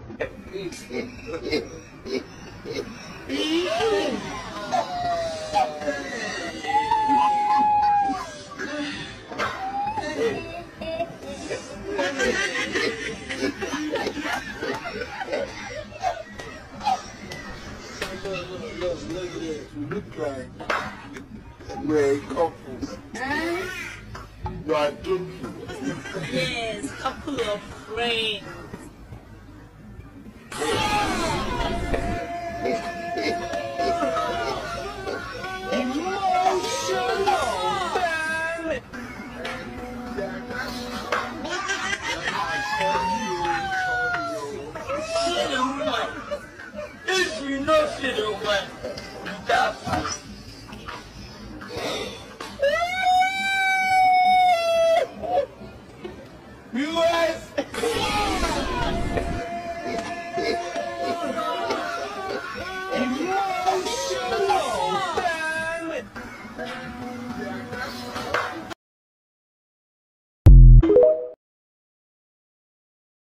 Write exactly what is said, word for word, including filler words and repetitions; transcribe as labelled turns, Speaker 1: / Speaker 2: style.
Speaker 1: Look, look, look, look at this. You look like a married couple. No, I took you.
Speaker 2: Yes, couple of friends. If you know she don't want that.